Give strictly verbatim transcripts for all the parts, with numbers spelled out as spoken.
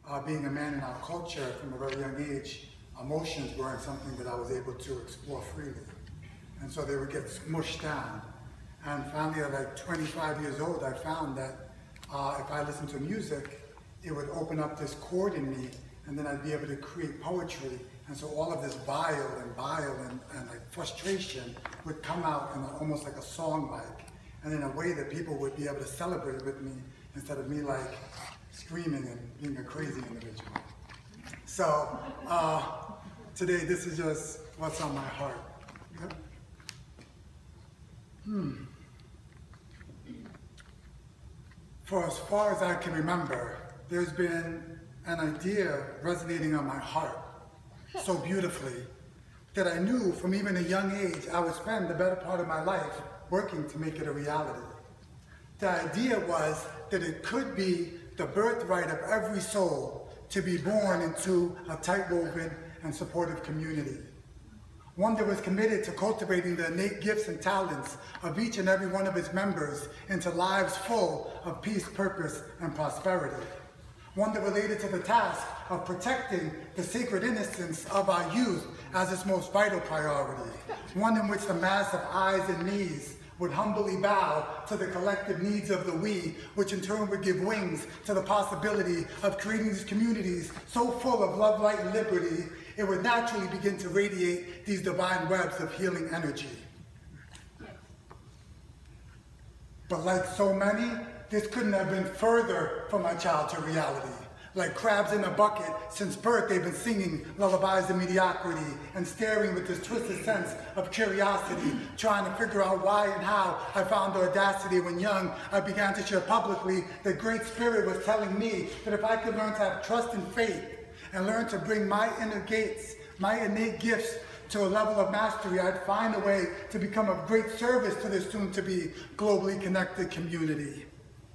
uh, being a man in our culture from a very young age, emotions weren't something that I was able to explore freely. And so they would get smushed down. And finally, at like twenty-five years old, I found that uh, if I listened to music, it would open up this chord in me, and then I'd be able to create poetry. And so all of this bile and bile and, and like frustration would come out in a, almost like a song-like, and in a way that people would be able to celebrate with me instead of me like screaming and being a crazy individual. So uh, today, this is just what's on my heart. Yep. Hmm. For as far as I can remember, there's been an idea resonating on my heart so beautifully that I knew from even a young age I would spend the better part of my life working to make it a reality. The idea was that it could be the birthright of every soul to be born into a tight-woven and supportive community. One that was committed to cultivating the innate gifts and talents of each and every one of its members into lives full of peace, purpose, and prosperity. One that related to the task of protecting the sacred innocence of our youth as its most vital priority. One in which the mass of eyes and knees would humbly bow to the collective needs of the we, which in turn would give wings to the possibility of creating these communities so full of love, light, and liberty, it would naturally begin to radiate these divine webs of healing energy. But like so many, this couldn't have been further from my childhood reality. Like crabs in a bucket, since birth they've been singing lullabies of mediocrity and staring with this twisted sense of curiosity, trying to figure out why and how I found the audacity when young I began to share publicly that Great Spirit was telling me that if I could learn to have trust and faith and learn to bring my inner gates, my innate gifts to a level of mastery, I'd find a way to become of great service to this soon-to-be globally connected community.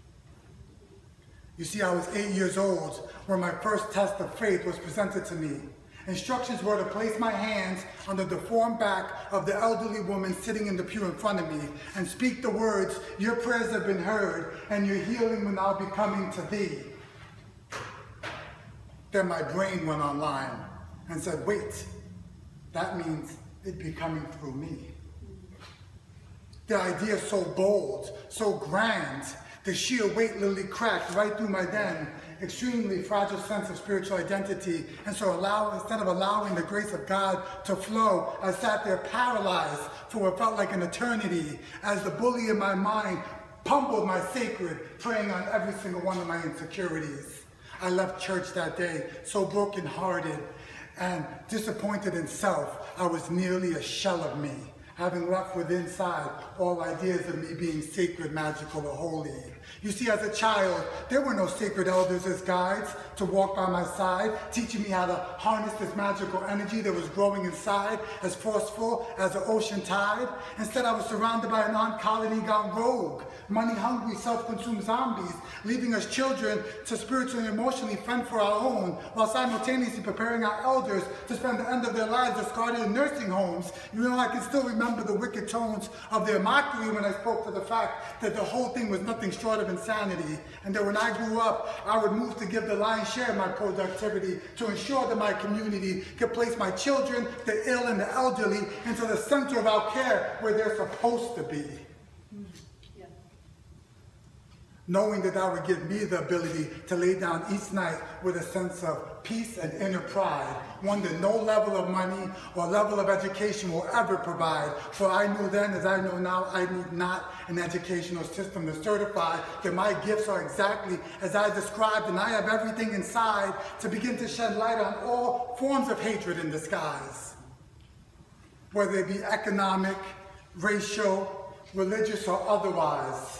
You see, I was eight years old when my first test of faith was presented to me. Instructions were to place my hands on the deformed back of the elderly woman sitting in the pew in front of me and speak the words, "Your prayers have been heard and your healing will now be coming to thee." Then my brain went online and said, wait, that means it'd be coming through me. The idea so bold, so grand, the sheer weight literally cracked right through my then extremely fragile sense of spiritual identity. And so allow, instead of allowing the grace of God to flow, I sat there paralyzed for what felt like an eternity as the bully in my mind pummeled my sacred, preying on every single one of my insecurities. I left church that day so brokenhearted and disappointed in self, I was nearly a shell of me, having left with inside all ideas of me being sacred, magical, or holy. You see, as a child, there were no sacred elders as guides to walk by my side, teaching me how to harness this magical energy that was growing inside, as forceful as an ocean tide. Instead, I was surrounded by an on-colony gone rogue, money-hungry, self-consumed zombies, leaving us children to spiritually and emotionally fend for our own, while simultaneously preparing our elders to spend the end of their lives discarded in nursing homes. You know, I can still remember the wicked tones of their mockery when I spoke to the fact that the whole thing was nothing short of insanity, and that when I grew up, I would move to give the lion's share of my productivity to ensure that my community could place my children, the ill and the elderly, into the center of our care where they're supposed to be. Yeah. Knowing that that would give me the ability to lay down each night with a sense of peace and inner pride, one that no level of money or level of education will ever provide. For I knew then, as I know now, I need not an educational system to certify that my gifts are exactly as I described, and I have everything inside to begin to shed light on all forms of hatred in disguise, whether it be economic, racial, religious, or otherwise.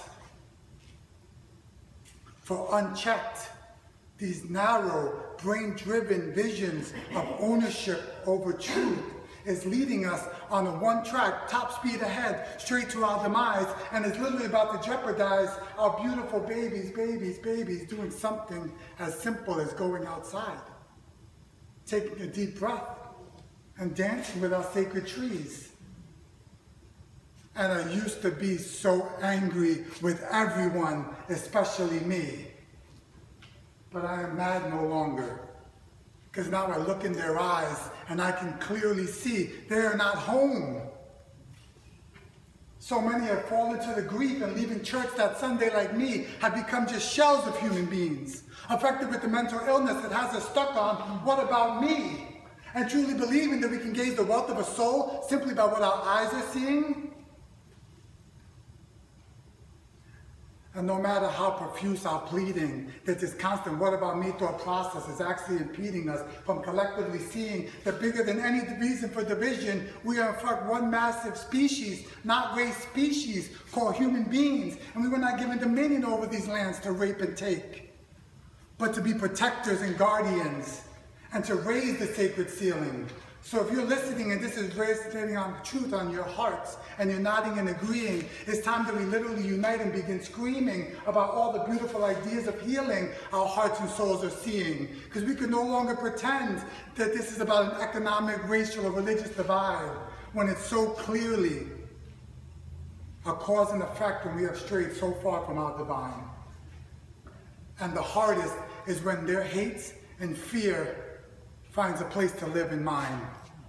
For unchecked, these narrow, brain-driven visions of ownership over truth is leading us on a one-track, top speed ahead, straight to our demise, and is literally about to jeopardize our beautiful babies, babies, babies, doing something as simple as going outside, taking a deep breath, and dancing with our sacred trees. And I used to be so angry with everyone, especially me. But I am mad no longer, because now I look in their eyes and I can clearly see they are not home. So many have fallen to the grief and leaving church that Sunday like me have become just shells of human beings, affected with the mental illness that has us stuck on, what about me? And truly believing that we can gauge the wealth of a soul simply by what our eyes are seeing. And no matter how profuse our pleading, that this constant what about me thought process is actually impeding us from collectively seeing that bigger than any reason for division, we are in fact one massive species, not race species, called human beings. And we were not given dominion over these lands to rape and take, but to be protectors and guardians, and to raise the sacred ceiling. So if you're listening and this is resonating on truth on your hearts and you're nodding and agreeing, it's time that we literally unite and begin screaming about all the beautiful ideas of healing our hearts and souls are seeing. Because we can no longer pretend that this is about an economic, racial, or religious divide when it's so clearly a cause and effect when we have strayed so far from our divine. And the hardest is when their hate and fear finds a place to live in mine.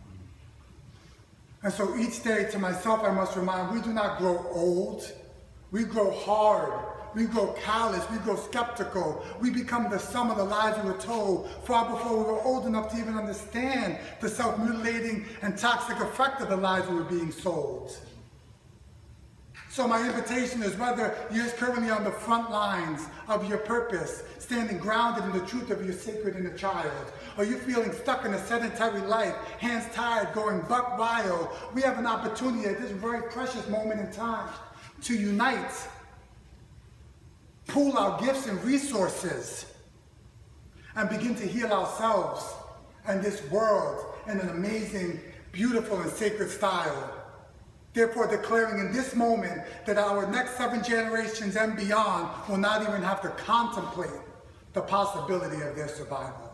And so each day to myself I must remind, we do not grow old, we grow hard, we grow callous, we grow skeptical, we become the sum of the lies we were told far before we were old enough to even understand the self-mutilating and toxic effect of the lies we were being sold. So my invitation is, whether you're currently on the front lines of your purpose, standing grounded in the truth of your sacred inner child, or you're feeling stuck in a sedentary life, hands tied, going buck wild, we have an opportunity at this very precious moment in time to unite, pool our gifts and resources, and begin to heal ourselves and this world in an amazing, beautiful, and sacred style. Therefore declaring in this moment that our next seven generations and beyond will not even have to contemplate the possibility of their survival.